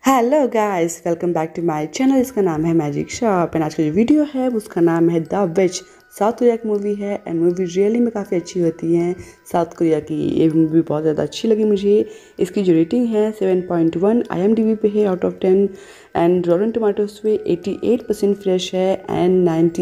Hello guys, welcome back to my channel. इसका नाम है मैजिक शॉप एंड आज का जो वीडियो है उसका नाम है द विच। साउथ कोरिया की मूवी है एंड मूवी रियली में काफ़ी अच्छी होती है। साउथ कोरिया की ये मूवी बहुत ज़्यादा अच्छी लगी मुझे। इसकी जो रेटिंग है 7.1 IMDb पे है out of 10 and rotten tomatoes पे 88% फ्रेश है एंड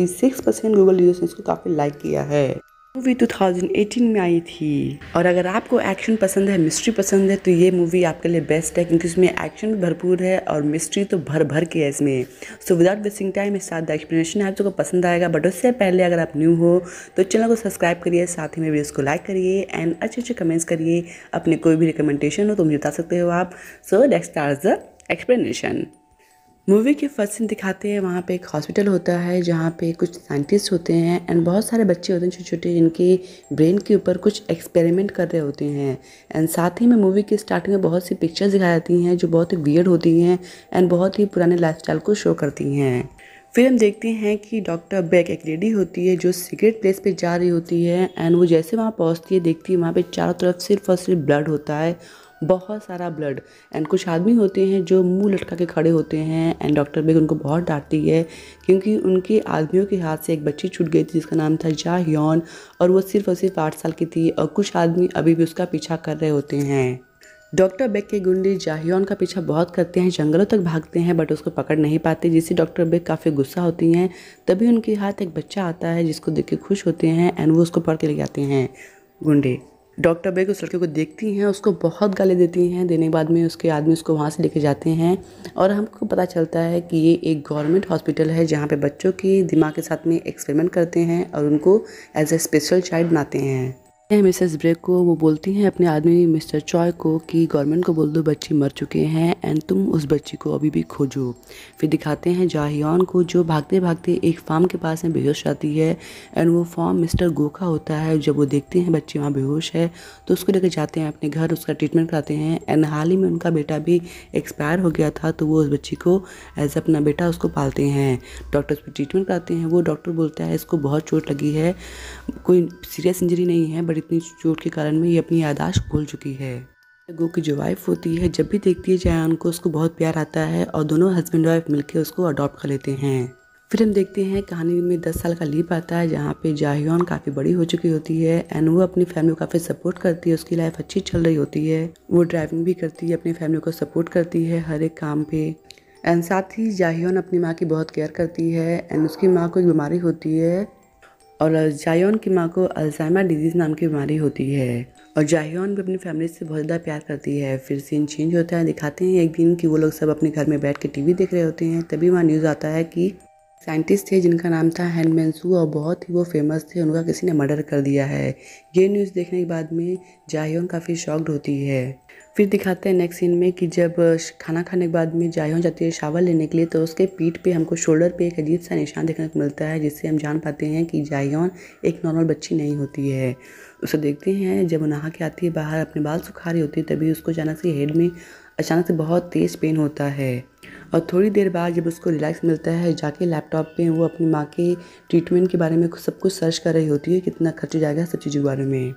96% गूगल यूजर्स ने इसको काफ़ी लाइक किया है। मूवी 2018 में आई थी और अगर आपको एक्शन पसंद है, मिस्ट्री पसंद है तो ये मूवी आपके लिए बेस्ट है क्योंकि इसमें एक्शन भी भरपूर है और मिस्ट्री तो भर भर के है इसमें। So without wasting time start the explanation. आप सबको पसंद आएगा बट उससे पहले अगर आप न्यू हो तो चैनल को सब्सक्राइब करिए, साथ ही में वीडियोस को लाइक करिए एंड अच्छे अच्छे कमेंट्स करिए। अपने कोई भी रिकमेंडेशन हो तो मुझे बता सकते हो आप। So let's start the explanation. Movie के फर्स्ट सीन दिखाते हैं, वहाँ पे एक हॉस्पिटल होता है जहाँ पे कुछ साइंटिस्ट होते हैं एंड बहुत सारे बच्चे होते हैं छोटे छोटे जिनके ब्रेन के ऊपर कुछ एक्सपेरिमेंट कर रहे होते हैं। एंड साथ ही में मूवी की स्टार्टिंग में बहुत सी पिक्चर्स दिखाई जाती हैं जो बहुत ही वियर्ड होती हैं एंड बहुत ही पुराने लाइफस्टाइल को शो करती हैं। फिर हम देखते हैं कि डॉक्टर बेक एक लेडी होती है जो सीक्रेट प्लेस पे जा रही होती है एंड वो जैसे वहाँ पहुँचती है देखती है वहाँ पे चारों तरफ सिर्फ और सिर्फ ब्लड होता है, बहुत सारा ब्लड। एंड कुछ आदमी होते हैं जो मुंह लटका के खड़े होते हैं एंड डॉक्टर बेग उनको बहुत डांटती है क्योंकि उनके आदमियों के हाथ से एक बच्ची छूट गई थी जिसका नाम था जा ह्योन और वो सिर्फ और सिर्फ 8 साल की थी और कुछ आदमी अभी भी उसका पीछा कर रहे होते हैं। डॉक्टर बेक के गुंडे जाहियोन का पीछा बहुत करते हैं, जंगलों तक भागते हैं बट उसको पकड़ नहीं पाते, जिससे डॉक्टर बेक काफ़ी गुस्सा होती हैं। तभी उनके हाथ एक बच्चा आता है जिसको देख के खुश होते हैं एंड वो उसको पकड़ के ले जाते हैं गुंडे। डॉक्टर बेक उस लड़के को देखती हैं, उसको बहुत गाली देती हैं। देने के बाद में उसके आदमी उसको वहाँ से लेके जाते हैं और हमको पता चलता है कि ये एक गवर्नमेंट हॉस्पिटल है जहाँ पे बच्चों के दिमाग के साथ में एक्सपेरिमेंट करते हैं और उनको एज ए स्पेशल चाइल्ड बनाते हैं। मिसेस ब्रेक को वो बोलती हैं अपने आदमी मिस्टर चॉय को कि गवर्नमेंट को बोल दो बच्चे मर चुके हैं एंड तुम उस बच्ची को अभी भी खोजो। फिर दिखाते हैं जाहियोन को जो भागते भागते एक फार्म के पास में बेहोश जाती है एंड वो फार्म मिस्टर गो का होता है। जब वो देखते हैं बच्ची वहाँ बेहोश है तो उसको लेकर जाते हैं अपने घर, उसका ट्रीटमेंट कराते हैं एंड हाल ही में उनका बेटा भी एक्सपायर हो गया था तो वो उस बच्ची को एज अपना बेटा उसको पालते हैं। डॉक्टर उस पर ट्रीटमेंट कराते हैं। वो डॉक्टर बोलता है इसको बहुत चोट लगी है, कोई सीरियस इंजरी नहीं है बट इतनी चोट के कारण में ये अपनी याददाश्त भूल चुकी है। गो की जो वाइफ होती है जब भी देखती है जायन को उसको बहुत प्यार आता है और दोनों हस्बैंड वाइफ मिलकर उसको अडॉप्ट कर लेते हैं। फिर हम देखते हैं कहानी में 10 साल का लीप आता है जहाँ पे जाहियोन काफ़ी बड़ी हो चुकी होती है एंड वो अपनी फैमिली को काफ़ी सपोर्ट करती है। उसकी लाइफ अच्छी चल रही होती है, वो ड्राइविंग भी करती है, अपनी फैमिली को सपोर्ट करती है हर एक काम पे एंड साथ ही जाहियोन अपनी माँ की बहुत केयर करती है एंड उसकी माँ को एक बीमारी होती है और जाहियोन की माँ को अल्जाइमर डिजीज़ नाम की बीमारी होती है और जाहियोन भी अपनी फैमिली से बहुत ज़्यादा प्यार करती है। फिर सीन चेंज होता है, दिखाते हैं एक दिन कि वो लोग सब अपने घर में बैठ के टीवी देख रहे होते हैं। तभी वहाँ न्यूज़ आता है कि साइंटिस्ट थे जिनका नाम था हैनमेंसू और बहुत ही वो फेमस थे, उनका किसी ने मर्डर कर दिया है। ये न्यूज़ देखने के बाद में जाहियोन काफ़ी शॉक्ड होती है। फिर दिखाते हैं नेक्स्ट सीन में कि जब खाना खाने के बाद में जाहियोन जाती है शावर लेने के लिए तो उसके पीठ पे हमको शोल्डर पे एक अजीब सा निशान देखने को मिलता है जिससे हम जान पाते हैं कि जाहियोन एक नॉर्मल बच्ची नहीं होती है। उसे देखते हैं जब वो नहा के आती है बाहर अपने बाल सुखा रही होती है तभी उसको अचानक से हेड में अचानक से बहुत तेज़ पेन होता है और थोड़ी देर बाद जब उसको रिलैक्स मिलता है जाके लैपटॉप पे वो अपनी माँ के ट्रीटमेंट के बारे में सब कुछ सर्च कर रही होती है, कितना खर्च जाएगा सब चीज़ों के बारे में।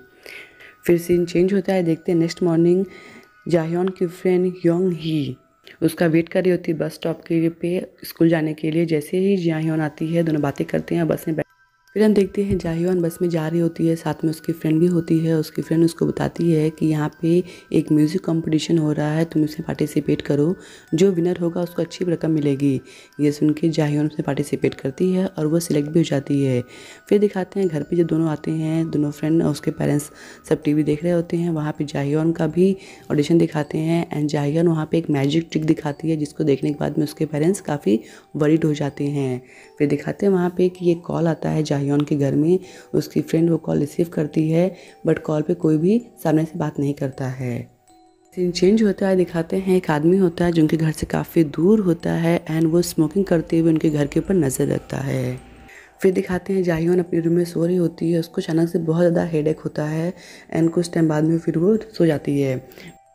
फिर सीन चेंज होता है, देखते हैं नेक्स्ट मॉर्निंग जाहियोन की फ्रेंड योंग ही उसका वेट कर रही होती है बस स्टॉप के पे स्कूल जाने के लिए। जैसे ही जाहियोन आती है दोनों बातें करते हैं बस में। फिर हम देखते हैं जाहियोन बस में जा रही होती है, साथ में उसकी फ्रेंड भी होती है। उसकी फ्रेंड उसको बताती है कि यहाँ पे एक म्यूज़िक कंपटीशन हो रहा है, तुम इसमें पार्टिसिपेट करो, जो विनर होगा उसको अच्छी रकम मिलेगी। ये सुन के जाहियोन उसमें पार्टिसिपेट करती है और वो सिलेक्ट भी हो जाती है। फिर दिखाते हैं घर पे जब दोनों आते हैं, दोनों फ्रेंड और उसके पेरेंट्स सब टीवी देख रहे होते हैं। वहाँ पर जाहियोन का भी ऑडिशन दिखाते हैं एंड जाहियोन वहाँ पर एक मैजिक ट्रिक दिखाती है जिसको देखने के बाद में उसके पेरेंट्स काफ़ी वरीड हो जाते हैं। फिर दिखाते हैं वहाँ पे कि एक कॉल आता है जाहियोन के घर में, उसकी फ्रेंड वो कॉल रिसीव करती है बट कॉल पे कोई भी सामने से बात नहीं करता है। सीन चेंज होता है, दिखाते हैं एक आदमी होता है जो उनके घर से काफ़ी दूर होता है एंड वो स्मोकिंग करते हुए उनके घर के ऊपर नज़र रखता है। फिर दिखाते हैं जाहियोन अपने रूम में सो रही होती है, उसको अचानक से बहुत ज़्यादा हेडेक होता है एंड कुछ टाइम बाद में फिर वो सो जाती है।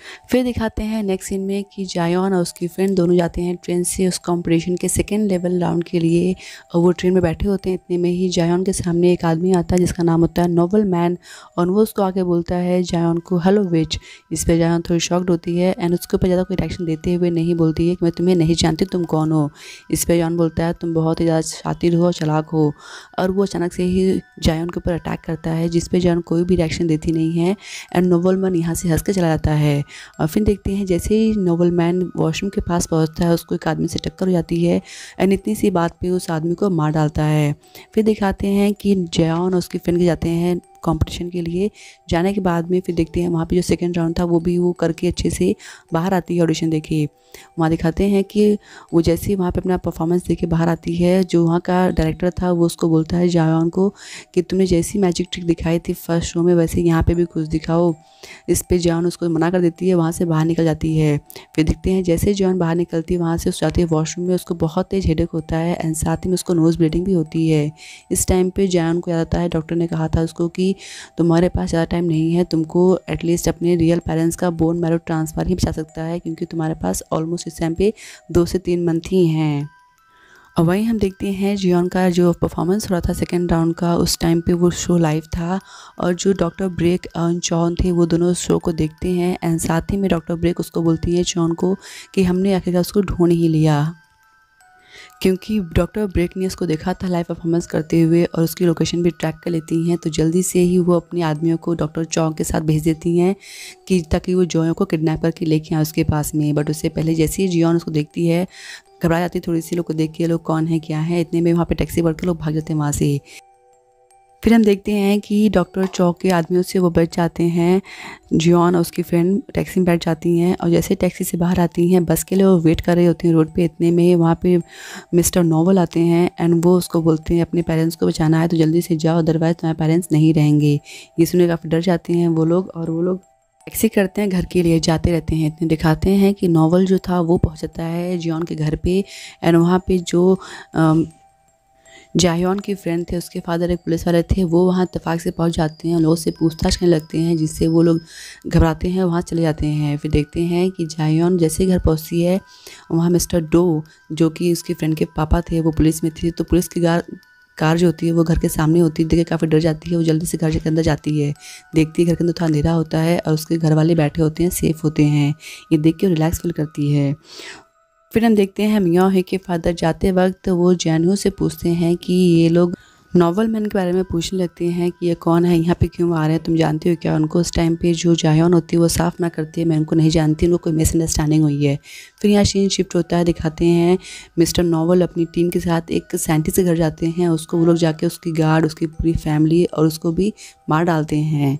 फिर दिखाते हैं नेक्स्ट सीन में कि जायन और उसकी फ्रेंड दोनों जाते हैं ट्रेन से उस कंपटीशन के सेकेंड लेवल राउंड के लिए, और वो ट्रेन में बैठे होते हैं। इतने में ही जायन के सामने एक आदमी आता है जिसका नाम होता है नोवेल मैन, और वो उसको आके बोलता है जायन को हेलो विच। इस पर जायन थोड़ी शॉक्ड होती है एंड उसके ऊपर ज़्यादा कोई रिएक्शन देते हुए नहीं बोलती है कि मैं तुम्हें नहीं जानती, तुम कौन हो। इस पर जायन बोलता है तुम बहुत ही ज़्यादा शातिर हो, चालाक हो, और वो अचानक से ही जायन के ऊपर अटैक करता है, जिस पर जायन कोई भी रिएक्शन देती नहीं है एंड नोवेल मैन यहाँ से हंस के चला जाता है। और फिर देखते हैं जैसे ही नोवेल मैन वॉशरूम के पास पहुंचता है उसको एक आदमी से टक्कर हो जाती है एंड इतनी सी बात पे उस आदमी को मार डालता है। फिर दिखाते हैं कि जायन और उसकी फ्रेंड के जाते हैं कंपटीशन के लिए। जाने के बाद में फिर देखते हैं वहाँ पे जो सेकंड राउंड था वो भी वो करके अच्छे से बाहर आती है ऑडिशन देके। वहाँ दिखाते हैं कि वो जैसे ही वहाँ पे अपना परफॉर्मेंस देके बाहर आती है, जो वहाँ का डायरेक्टर था वो उसको बोलता है जायन को कि तुमने जैसी मैजिक ट्रिक दिखाई थी फर्स्ट शो में वैसे यहाँ पे भी कुछ दिखाओ। इस पे जायन उसको मना कर देती है, वहाँ से बाहर निकल जाती है। फिर देखते हैं जैसे जायन बाहर निकलती है वहाँ से उस जाती है वॉशरूम में, उसको बहुत तेज हेडेक होता है एंड साथ ही में उसको नोज़ ब्लीडिंग भी होती है। इस टाइम पे जायन को याद आता है डॉक्टर ने कहा था उसको कि तुम्हारे पास ज़्यादा टाइम नहीं है, तुमको एटलीस्ट अपने रियल पेरेंट्स का बोन मैरो ट्रांसफ़र ही बचा सकता है, क्योंकि तुम्हारे पास ऑलमोस्ट इस टाइम पे 2 से 3 मंथ ही हैं। और वहीं हम देखते हैं जियॉन का जो परफॉर्मेंस हो रहा था सेकेंड राउंड का, उस टाइम पे वो शो लाइव था और जो डॉक्टर ब्रेक और चॉन थे वो दोनों शो को देखते हैं एंड साथ ही में डॉक्टर ब्रेक उसको बोलती है चॉन को कि हमने आखिरकार उसको ढूंढ ही लिया, क्योंकि डॉक्टर ब्रेक ने उसको देखा था लाइव परफॉर्मेंस करते हुए और उसकी लोकेशन भी ट्रैक कर लेती हैं। तो जल्दी से ही वो अपने आदमियों को डॉक्टर चॉ के साथ भेज देती हैं कि ताकि वो जॉय को किडनैप करके लेके आए उसके पास में। बट उससे पहले जैसे ही जियॉन उसको देखती है घबरा जाती है थोड़ी सी, लोग को देख के लोग कौन है क्या है, इतने में वहाँ पे टैक्सी बढ़ के लोग भाग जाते हैं वहाँ से। फिर हम देखते हैं कि डॉक्टर चॉ के आदमियों से वो बच जाते हैं, जियॉन और उसकी फ्रेंड टैक्सी में बैठ जाती हैं और जैसे टैक्सी से बाहर आती हैं बस के लिए वो वेट कर रही होती हैं रोड पे। इतने में वहाँ पे मिस्टर नोवेल आते हैं एंड वो उसको बोलते हैं अपने पेरेंट्स को बचाना है तो जल्दी से जाओ, अदरवाइज़ तुम्हारे पेरेंट्स नहीं रहेंगे। ये सुनने काफ़ी डर जाते हैं वो लोग और वो लोग टैक्सी करते हैं घर के लिए जाते रहते हैं। इतने दिखाते हैं कि नोवेल जो था वो पहुँच जाता है जियॉन के घर पे एंड वहाँ पे जो जायन के फ्रेंड थे उसके फादर एक पुलिस वाले थे, वो वहाँ इत्तेफाक से पहुँच जाते हैं, लोगों से पूछताछ करने लगते हैं जिससे वो लोग घबराते हैं, वहाँ चले जाते हैं। फिर देखते हैं कि जायन जैसे घर पहुँचती है वहाँ मिस्टर डो जो कि उसके फ्रेंड के पापा थे वो पुलिस में थे, तो पुलिस की कार जो होती है वो घर के सामने होती है, देख के काफ़ी डर जाती है। वो जल्दी से घर के अंदर जाती है, देखती है घर के अंदर थोड़ा अंधेरा होता है और उसके घर वाले बैठे होते हैं, सेफ़ होते हैं। ये देख के रिलैक्स फील करती है। फिर हम देखते हैं मियाँ है के फादर जाते वक्त वो जैनू से पूछते हैं कि ये लोग नोवेल मैन के बारे में पूछने लगते हैं कि ये कौन है, यहाँ पे क्यों आ रहे हैं, तुम जानते हो क्या उनको। उस टाइम पे जो जायन होती है वो साफ ना करती है मैं उनको नहीं जानती, उनको कोई मिसअंडरस्टैंडिंग हुई है। फिर यहाँ सीन शिफ्ट होता है, दिखाते हैं मिस्टर नोवेल अपनी टीम के साथ एक साइंटिस्ट के घर जाते हैं, उसको वो लोग जाके उसकी गार्ड उसकी पूरी फैमिली और उसको भी मार डालते हैं।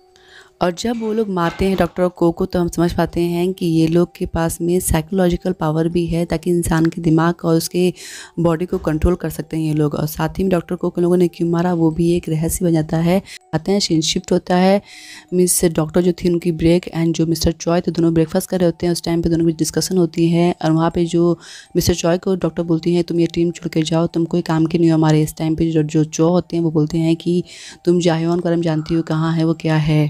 और जब वो लोग मारते हैं डॉक्टर को तो हम समझ पाते हैं कि ये लोग के पास में साइकोलॉजिकल पावर भी है ताकि इंसान के दिमाग और उसके बॉडी को कंट्रोल कर सकते हैं ये लोग। और साथ ही में डॉक्टर को लोगों ने क्यों मारा वो भी एक रहस्य बन जाता है। आते हैं सीन शिफ्ट होता है, मिस डॉक्टर जो थी उनकी ब्रेक एंड जो मिस्टर चॉय थे दोनों ब्रेकफास्ट कर रहे होते हैं। उस टाइम पे दोनों में डिस्कशन होती है और वहाँ पे जो मिस्टर चॉय को डॉक्टर बोलती है तुम ये टीम छोड़ के जाओ, तुम कोई काम की नहीं हो हमारे। इस टाइम पे जो चॉ होते हैं वो बोलते हैं कि तुम जायन को हम जानती हो, कहाँ है वो, क्या है।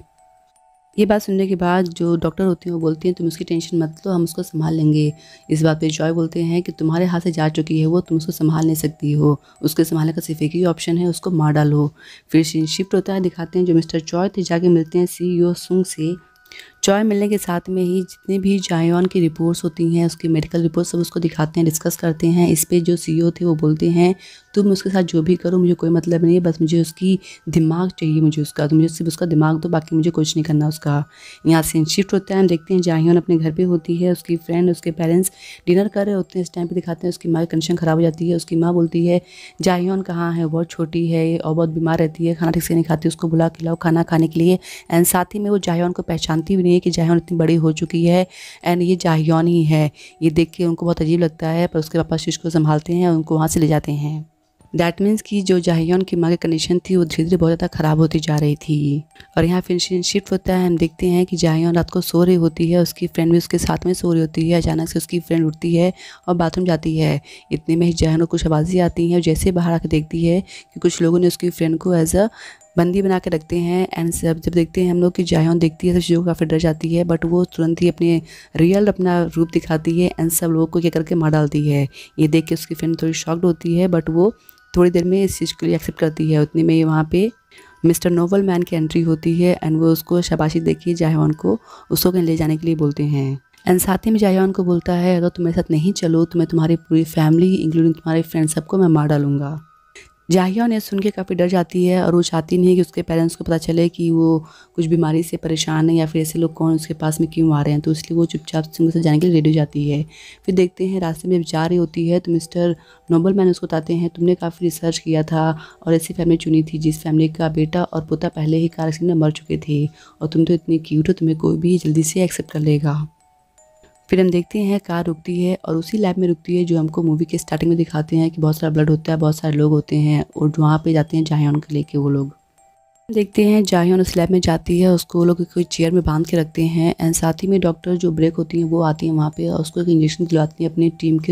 ये बात सुनने के बाद जो डॉक्टर होती हैं वो बोलती हैं तुम उसकी टेंशन मत लो, हम उसको संभाल लेंगे। इस बात पे जॉय बोलते हैं कि तुम्हारे हाथ से जा चुकी है वो, तुम उसको संभाल नहीं सकती हो, उसके संभालने का सिर्फ एक ही ऑप्शन है, उसको मार डालो। फिर सीन शिफ्ट होता है, दिखाते हैं जो मिस्टर जॉय थे जाके मिलते हैं CEO सुंग से। जॉय मिलने के साथ में ही जितने भी जायन की रिपोर्ट्स होती हैं उसकी मेडिकल रिपोर्ट सब उसको दिखाते हैं, डिस्कस करते हैं। इस पे जो CEO थे वो बोलते हैं तुम उसके साथ जो भी करो मुझे कोई मतलब नहीं है, बस मुझे उसकी दिमाग चाहिए, मुझे उसका, तो मुझे सिर्फ उसका दिमाग दो, बाकी मुझे कुछ नहीं करना उसका। यहाँ से शिफ्ट होता है, हम देखते हैं जायन अपने घर पे होती है, उसकी फ्रेंड उसके पेरेंट्स डिनर कर रहे होते हैं। इस टाइम पे दिखाते हैं उसकी माँ की कंडीशन ख़राब हो जाती है। उसकी माँ बोलती है जायन कहाँ है, बहुत छोटी है और बहुत बीमार रहती है, खाना ठीक से नहीं खाती, उसको बुला खिलाओ खाना खाने के लिए। एंड साथ ही में वो जायन को पहचानती भी नहीं है कि जायन इतनी बड़ी हो चुकी है एंड ये जायन ही है। ये देख के उनको बहुत अजीब लगता है, पर उसके पापा शिश को संभालते हैं और उनको वहाँ से ले जाते हैं। दैट मीन्स कि जो जायन की माँ की कंडीशन थी वो धीरे धीरे बहुत ज़्यादा ख़राब होती जा रही थी। और यहाँ फिर शिफ्ट होता है, हम देखते हैं कि जायन रात को सो रही होती है, उसकी फ्रेंड भी उसके साथ में सो रही होती है। अचानक से उसकी फ्रेंड उठती है और बाथरूम जाती है। इतने में ही जायन को कुछ आवाज़ें आती हैं और जैसे बाहर आकर देखती है कि कुछ लोगों ने उसकी फ्रेंड को एज अ बंदी बना के रखते हैं। एंड जब देखते हैं हम लोग कि जायन देखती है सब चीज़ों को काफ़ी डर जाती है, बट वो तुरंत ही अपना रूप दिखाती है एंड सब लोगों को क्या करके मार डालती है। ये देख के उसकी फ्रेंड थोड़ी शॉक्ड होती है, बट वो थोड़ी देर में इस चीज़ के लिए एक्सेप्ट करती है। उतने में वहाँ पे मिस्टर नोबल मैन की एंट्री होती है एंड वो उसको शाबाशी देके जायन को उसको कहीं ले जाने के लिए बोलते हैं। एंड साथ ही में जायन को बोलता है अगर तुम मेरे साथ नहीं चलो तो मैं तुम्हारी पूरी फैमिली इंक्लूडिंग तुम्हारे फ्रेंड सबको मैं मार डालूंगा। जाहिया सुन के काफ़ी डर जाती है और वो चाहती नहीं है कि उसके पेरेंट्स को पता चले कि वो कुछ बीमारी से परेशान है या फिर ऐसे लोग कौन उसके पास में क्यों आ रहे हैं, तो इसलिए वो चुपचाप से उनके साथ जाने के लिए रेडी हो जाती है। फिर देखते हैं रास्ते में जब जा रही होती है तो मिस्टर नोबल मैन उसको बताते हैं तुमने काफ़ी रिसर्च किया था और ऐसी फैमिली चुनी थी जिस फैमिली का बेटा और पोता पहले ही कार एक्सीडेंट में मर चुके थे और तुम तो इतनी क्यूट हो, तुम्हें कोई भी जल्दी से एक्सेप्ट कर लेगा। फिर हम देखते हैं कार रुकती है और उसी लैब में रुकती है जो हमको मूवी के स्टार्टिंग में दिखाते हैं कि बहुत सारा ब्लड होता है, बहुत सारे लोग होते हैं और वहाँ पे जाते हैं जाहियन को लेके वो लोग। देखते हैं जाहियन उस लैब में जाती है, उसको वो लोग कोई चेयर में बांध के रखते हैं एंड साथ ही में डॉक्टर जो ब्रेक होती हैं वो आती हैं वहाँ पे और उसको एक इंजेक्शन दिलवाती हैं अपने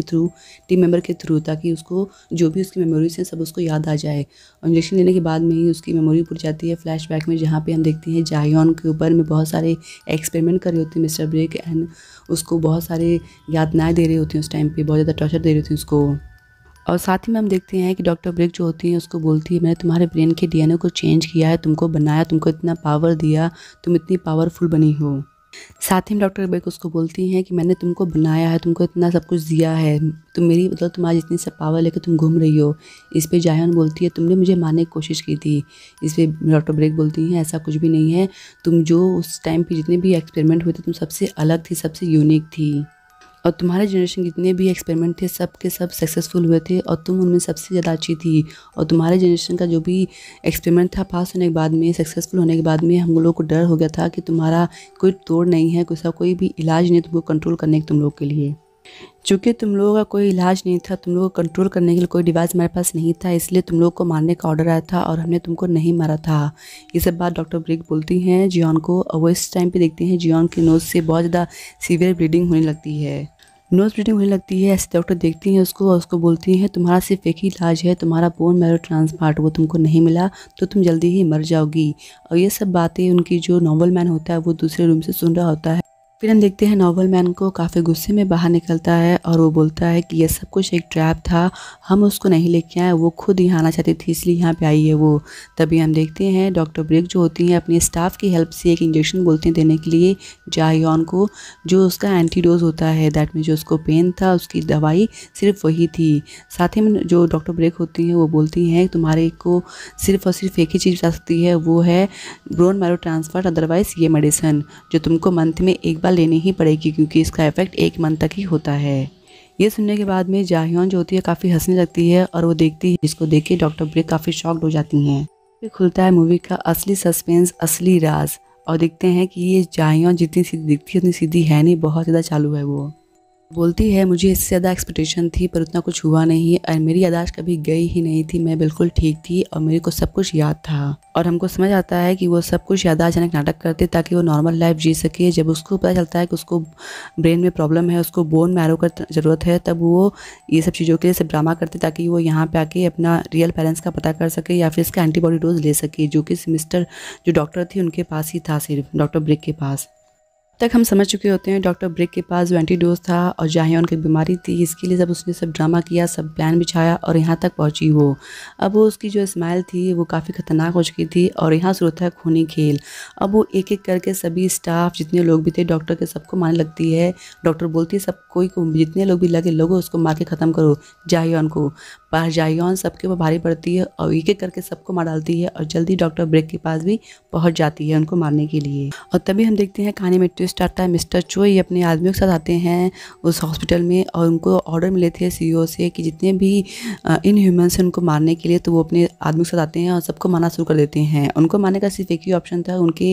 टीम मेंबर के थ्रू, ताकि उसको जो भी उसकी मेमोरीज हैं सब उसको याद आ जाए। और इंजेक्शन लेने के बाद में ही उसकी मेमोरी पूरी जाती है फ्लैशबैक में, जहाँ पे हम देखते हैं जाहियन के ऊपर में बहुत सारे एक्सपेरिमेंट कर रहे होते हैं मिस्टर ब्रेक एंड उसको बहुत सारे यातनाएँ दे रही होती हैं उस टाइम पे, बहुत ज़्यादा टॉर्चर दे रही होती हैं उसको। और साथ ही में हम देखते हैं कि डॉक्टर ब्रेक जो होती है उसको बोलती है मैंने तुम्हारे ब्रेन के डीएनए को चेंज किया है, तुमको बनाया, तुमको इतना पावर दिया, तुम इतनी पावरफुल बनी हो। साथ ही में डॉक्टर ब्रेक उसको बोलती हैं कि मैंने तुमको बनाया है, तुमको इतना सब कुछ दिया है, तुम मेरी मतलब तुम्हारी इतनी सब पावर लेकर तुम घूम रही हो। इस पे जायन बोलती है तुमने मुझे मारने की कोशिश की थी। इस पे डॉक्टर ब्रेक बोलती हैं ऐसा कुछ भी नहीं है, तुम जो उस टाइम पे जितने भी एक्सपेरिमेंट हुए थे तुम सबसे अलग थी, सबसे यूनिक थी और तुम्हारे जनरेशन जितने भी एक्सपेरिमेंट थे सब के सब सक्सेसफुल हुए थे और तुम उनमें सबसे ज़्यादा अच्छी थी। और तुम्हारे जनरेशन का जो भी एक्सपेरिमेंट था पास होने के बाद में, सक्सेसफुल होने के बाद में हम लोगों को डर हो गया था कि तुम्हारा कोई तोड़ नहीं है, कोई भी इलाज नहीं तुमको कंट्रोल करने के तुम लोग के लिए। चूँकि तुम लोगों का कोई इलाज नहीं था, तुम लोगों को कंट्रोल करने के लिए कोई डिवाइस हमारे पास नहीं था, इसलिए तुम लोग को मारने का ऑर्डर आया था और हमने तुमको नहीं मारा था। ये सब बात डॉक्टर ब्रेक बोलती हैं जियॉन को और वो इस टाइम पे देखते हैं जियॉन की नोज़ से बहुत ज़्यादा सीवियर ब्लीडिंग होने लगती है, नोज़ ब्लीडिंग होने लगती है। ऐसे डॉक्टर देखती हैं उसको और उसको बोलती हैं तुम्हारा सिर्फ एक ही इलाज है, तुम्हारा बोन मैरो ट्रांसप्लांट, वो तुमको नहीं मिला तो तुम जल्दी ही मर जाओगी। और ये सब बातें उनकी जो नोबल मैन होता है वो दूसरे रूम से सुन रहा होता है। फिर हम देखते हैं नोबल मैन को काफ़ी गुस्से में बाहर निकलता है और वो बोलता है कि ये सब कुछ एक ट्रैप था, हम उसको नहीं लेके आए, वो खुद यहाँ आना चाहती थी इसलिए यहाँ पे आई है वो। तभी हम देखते हैं डॉक्टर ब्रेक जो होती हैं अपने स्टाफ की हेल्प से एक इंजेक्शन बोलते हैं देने के लिए जाहियन को, जो उसका एंटीडोज होता है, दैट मीन जो उसको पेन था उसकी दवाई सिर्फ वही थी। साथ ही में जो डॉक्टर ब्रेक होती हैं वो बोलती हैं तुम्हारे को सिर्फ और सिर्फ एक ही चीज़ बता सकती है, वो है बोन मैरो ट्रांसफर, अदरवाइज़ ये मेडिसिन जो तुमको मंथ में एक बार लेनी ही पड़ेगी क्योंकि इसका इफेक्ट 1 मंथ तक ही होता है। ये सुनने के बाद में जाहियन जो होती है काफ़ी हंसने लगती है और वो देखती है, जिसको देख के डॉक्टर ब्रेक काफ़ी शॉक्ड हो जाती हैं। फिर खुलता है मूवी का असली सस्पेंस, असली राज और देखते हैं कि ये जाहियन जितनी सीधी दिखती है उतनी सीधी है नहीं, बहुत ज़्यादा चालू है। वो बोलती है मुझे इससे ज़्यादा एक्सपेक्टेशन थी पर उतना कुछ हुआ नहीं और मेरी याददाश्त कभी गई ही नहीं थी, मैं बिल्कुल ठीक थी और मेरे को सब कुछ याद था। और हमको समझ आता है कि वो सब कुछ याददाश्त जनक नाटक करते ताकि वो नॉर्मल लाइफ जी सके। जब उसको पता चलता है कि उसको ब्रेन में प्रॉब्लम है, उसको बोन मैरो का ज़रूरत है, तब वो ये सब चीज़ों के लिए सब ड्रामा करते ताकि वो यहाँ पे आके अपना रियल पेरेंट्स का पता कर सके या फिर इसका एंटीबॉडी डोज ले सके, जो कि मिस्टर जो डॉक्टर थी उनके पास ही था, सिर्फ डॉक्टर ब्रेक के पास। तक हम समझ चुके होते हैं डॉक्टर ब्रेक के पास जो एंटीडोज था और जाहियन की बीमारी थी, इसके लिए जब उसने सब ड्रामा किया, सब प्लान बिछाया और यहाँ तक पहुँची वो। अब वो उसकी जो स्माइल थी वो काफ़ी खतरनाक हो चुकी थी और यहाँ से होता है खूनी खेल। अब वो एक एक करके सभी स्टाफ जितने लोग भी थे डॉक्टर के सबको मारने लगती है। डॉक्टर बोलती है सब कोई को जितने लोग भी लगे लोगों उसको मार के ख़त्म करो जाहियन को, पर जाहियन सबके ऊपर भारी पड़ती है और एक एक करके सबको मार डालती है और जल्दी डॉक्टर ब्रेक के पास भी पहुँच जाती है उनको मारने के लिए। और तभी हम देखते हैं कहानी में ट्विस्ट आता है, मिस्टर चोई अपने आदमियों के साथ आते हैं उस हॉस्पिटल में और उनको ऑर्डर मिले थे सीईओ से कि जितने भी इन ह्यूमन्स हैं उनको मारने के लिए, तो वो अपने आदमियों के साथ आते हैं और सबको मारना शुरू कर देते हैं। उनको मारने का सिर्फ एक ही ऑप्शन था, उनके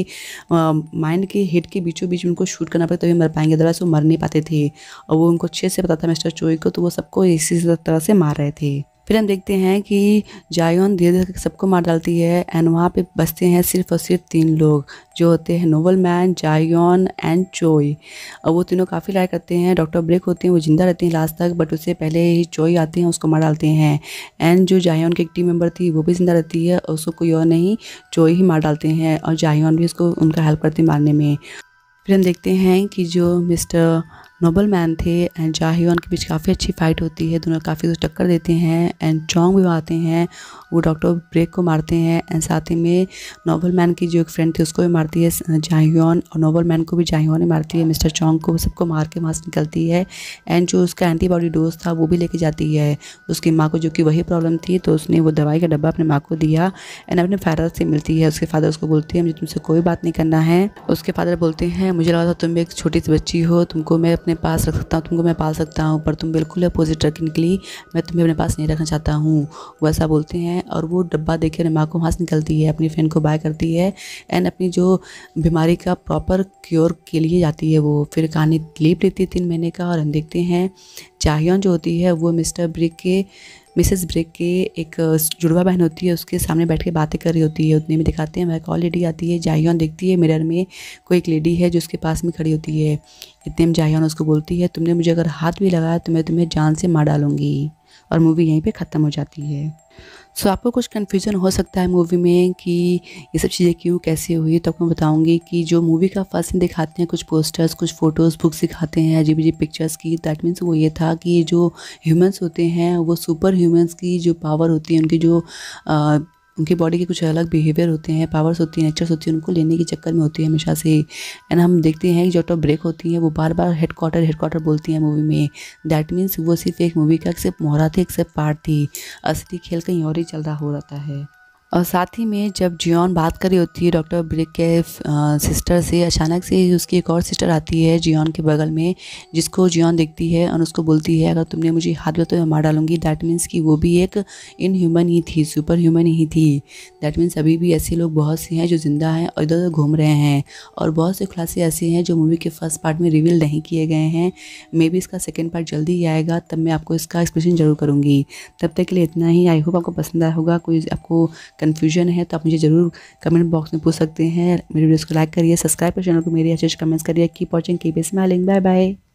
माइंड के हेड के बीचों बीच उनको शूट करना पड़ता तभी मर पाएंगे, अदरवाइज वो मर नहीं पाते थे। और वो उनको अच्छे से पता था मिस्टर चोई को, तो वो सबको इसी तरह से मार रहे थे। फिर हम देखते हैं कि जायोन धीरे धीरे सबको मार डालती है एंड वहाँ पे बचते हैं सिर्फ और सिर्फ 3 लोग जो होते हैं नोबल मैन, जायोन एंड चोई। और वो तीनों काफ़ी लड़ाई करते हैं। डॉक्टर ब्रेक होते हैं, वो जिंदा रहते हैं लास्ट तक, बट उससे पहले ही चोई आते हैं, उसको मार डालते हैं। एंड जो जायोन की एक टीम मेंबर थी वो भी जिंदा रहती है और उसको कोई और नहीं चोई ही मार डालते हैं और जायोन भी उसको उनका हेल्प करते हैं मारने में। फिर हम देखते हैं कि जो मिस्टर नोबल मैन थे एंड जाहियोन के बीच काफ़ी अच्छी फाइट होती है, दोनों काफ़ी टक्कर देते हैं एंड चोंग भी आते हैं, वो डॉक्टर ब्रेक को मारते हैं एंड साथ ही में नोबल मैन की जो एक फ्रेंड थी उसको भी मारती है जाहियोन, और नोबल मैन को भी जाहियोन ही मारती है। मिस्टर चोंग को सबको मार के वहाँ से निकलती है एंड जो उसका एंटीबॉडी डोज था वो भी लेके जाती है उसकी माँ को, जो कि वही प्रॉब्लम थी, तो उसने वो दवाई का डब्बा अपने माँ को दिया एंड अपने फादर से मिलती है। उसके फादर उसको बोलते हैं मुझे तुमसे कोई बात नहीं करना है। उसके फादर बोलते हैं मुझे लगा था तुम एक छोटी सी बच्ची हो, तुमको मैं अपने पास रख सकता हूँ, तुमको मैं पाल सकता हूँ, पर तुम बिल्कुल अपोजिट रख निकली, मैं तुम्हें अपने पास नहीं रखना चाहता हूँ, वैसा बोलते हैं। और वो डब्बा देखे अपनी माँ को वहाँ से निकलती है, अपनी फ्रेंड को बाय करती है एंड अपनी जो बीमारी का प्रॉपर क्योर के लिए जाती है वो। फिर कहानी लीप लेती है 3 महीने का और हम देखते हैं जाहियोन जो होती है वो मिसेस ब्रेक के एक जुड़वा बहन होती है, उसके सामने बैठ के बातें कर रही होती है। उतने में दिखाते हैं वह एक और लेडी आती है। जाहियोन देखती है मिरर में कोई एक लेडी है जो उसके पास में खड़ी होती है। इतने में जाहियोन उसको बोलती है तुमने मुझे अगर हाथ भी लगाया तो मैं तुम्हें जान से मार डालूंगी, और मूवी यहीं पे ख़त्म हो जाती है। सो आपको कुछ कन्फ्यूजन हो सकता है मूवी में कि ये सब चीज़ें क्यों कैसे हुई, तो आपको मैं बताऊंगी कि जो मूवी का फर्स्ट सीन दिखाते हैं, कुछ पोस्टर्स, कुछ फ़ोटोज़, बुक्स दिखाते हैं अजीब अजीब पिक्चर्स की, दैट मीन्स वो ये था कि जो ह्यूमंस होते हैं वो सुपर ह्यूमंस की जो पावर होती है, उनकी जो उनकी बॉडी के कुछ अलग बिहेवियर होते हैं, पावर्स होती हैं, नेचर्स होती हैं, उनको लेने के चक्कर में होती है हमेशा से। एंड हम देखते हैं कि जो डॉक्टर ब्रेक होती हैं वो बार बार हेडक्वार्टर बोलती हैं मूवी में। दैट मीन्स वो सिर्फ एक मूवी का सिर्फ मोहरा थी, एक सिर्फ पार्ट थी, असली खेल कहीं और ही चल रहा हो रहता है। और साथ ही में जब जियोन बात कर रही होती है डॉक्टर ब्रेक के सिस्टर से, अचानक से उसकी एक और सिस्टर आती है जियोन के बगल में, जिसको जियोन देखती है और उसको बोलती है अगर तुमने मुझे हाथ दिया तो मैं मार डालूंगी। दैट मीन्स कि वो भी एक इन ह्यूमन ही थी, सुपर ह्यूमन ही थी। दैट मीन्स अभी भी ऐसे लोग बहुत से हैं जो ज़िंदा हैं और इधर उधर घूम रहे हैं, और बहुत से खुलासे ऐसे हैं जो मूवी के फर्स्ट पार्ट में रिवील नहीं किए गए हैं। मे बी इसका सेकेंड पार्ट जल्दी ही आएगा, तब मैं आपको इसका एक्सप्लेनेशन जरूर करूँगी। तब तक के लिए इतना ही। आई होप आपको पसंद आया होगा। कोई आपको कन्फ्यूजन है तो आप मुझे ज़रूर कमेंट बॉक्स में पूछ सकते हैं। मेरे वीडियोस को लाइक करिए, सब्सक्राइब करिए चैनल को, मेरे अच्छे कमेंट्स करिए। Keep watching, keep smiling, bye bye.